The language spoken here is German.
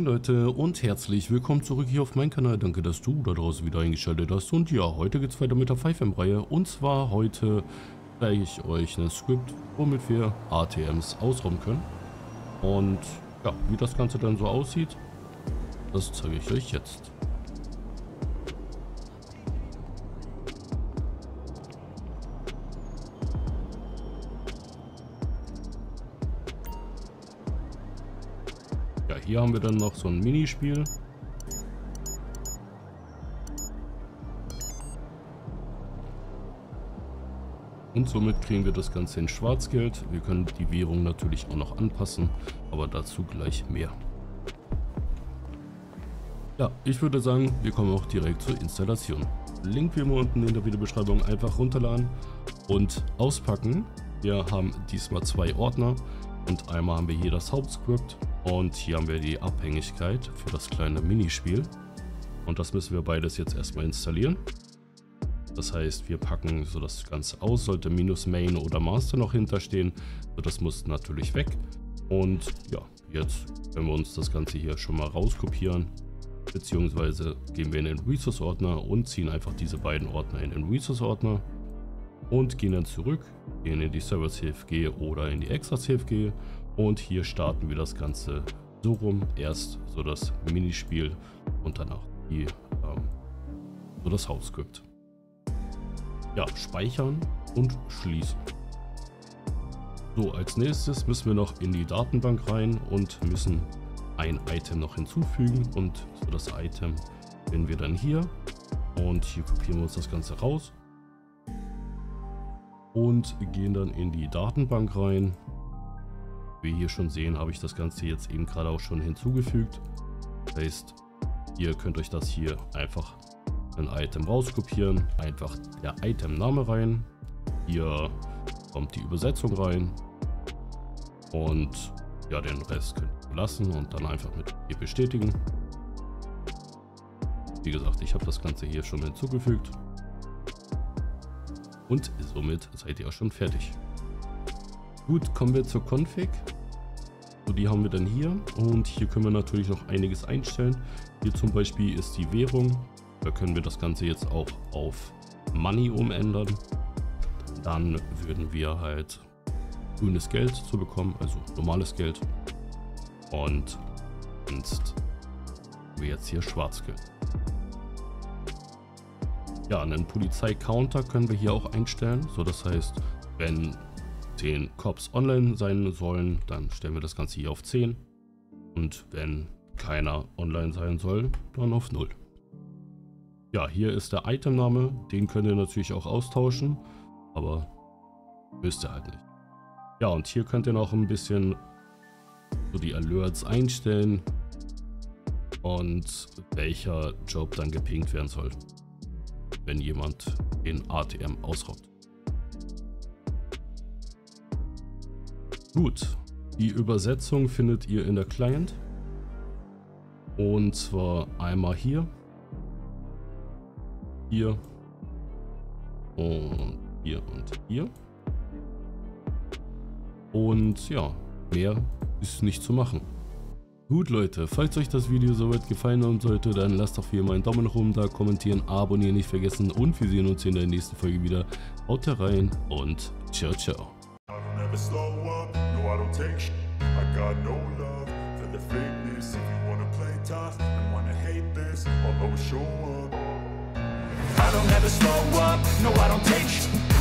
Moin Leute und herzlich willkommen zurück hier auf meinem Kanal. Danke, dass du da draußen wieder eingeschaltet hast. Und ja, heute geht es weiter mit der 5M-Reihe. Und zwar heute zeige ich euch ein Skript, womit wir ATMs ausrauben können. Und ja, wie das Ganze dann so aussieht, das zeige ich euch jetzt. Ja, hier haben wir dann noch so ein Minispiel. Und somit kriegen wir das Ganze in Schwarzgeld. Wir können die Währung natürlich auch noch anpassen, aber dazu gleich mehr. Ja, ich würde sagen, wir kommen auch direkt zur Installation. Link wie immer unten in der Videobeschreibung, einfach runterladen und auspacken. Wir haben diesmal zwei Ordner und einmal haben wir hier das Hauptskript und hier haben wir die Abhängigkeit für das kleine Minispiel. Und das müssen wir beides jetzt erstmal installieren. Das heißt, wir packen so das Ganze aus, sollte -Main oder Master noch hinterstehen. So, das muss natürlich weg. Und ja, jetzt können wir uns das Ganze hier schon mal rauskopieren. Beziehungsweise gehen wir in den Resource-Ordner und ziehen einfach diese beiden Ordner in den Resource-Ordner. Und gehen dann zurück, gehen in die Server-CFG oder in die Extra-CFG. Und hier starten wir das Ganze so rum. Erst so das Minispiel und danach so das Hauptskript. Ja, speichern und schließen. So, als nächstes müssen wir noch in die Datenbank rein und müssen ein Item noch hinzufügen. Und so das Item finden wir dann hier. Und hier kopieren wir uns das Ganze raus. Und gehen dann in die Datenbank rein. Wie wir hier schon sehen, habe ich das Ganze jetzt eben gerade auch schon hinzugefügt. Das heißt, ihr könnt euch das hier einfach ein Item rauskopieren, einfach der Itemname rein, hier kommt die Übersetzung rein und ja, den Rest könnt ihr lassen und dann einfach mit hier bestätigen. Wie gesagt, ich habe das Ganze hier schon hinzugefügt und somit seid ihr auch schon fertig. Gut, kommen wir zur Config. So, die haben wir dann hier und hier können wir natürlich noch einiges einstellen. Hier zum Beispiel ist die Währung. Da können wir das Ganze jetzt auch auf Money umändern. Dann würden wir halt grünes Geld zu bekommen, also normales Geld. Und sonst haben wir jetzt hier Schwarzgeld. Ja, einen Polizei-Counter können wir hier auch einstellen. So, das heißt, wenn 10 Cops online sein sollen, dann stellen wir das Ganze hier auf 10. Und wenn keiner online sein soll, dann auf 0. Ja, hier ist der Itemname, den könnt ihr natürlich auch austauschen, aber müsst ihr halt nicht. Ja, und hier könnt ihr noch ein bisschen so die Alerts einstellen und welcher Job dann gepinkt werden soll, wenn jemand den ATM ausraubt. Gut, die Übersetzung findet ihr in der Client und zwar einmal hier. Hier und hier und hier. Und ja, mehr ist nicht zu machen. Gut Leute, falls euch das Video soweit gefallen haben sollte, dann lasst doch wie immer einen Daumen nach oben da, kommentieren, abonnieren nicht vergessen und wir sehen uns in der nächsten Folge wieder. Haut rein und ciao, ciao. I don't ever slow up, no I don't take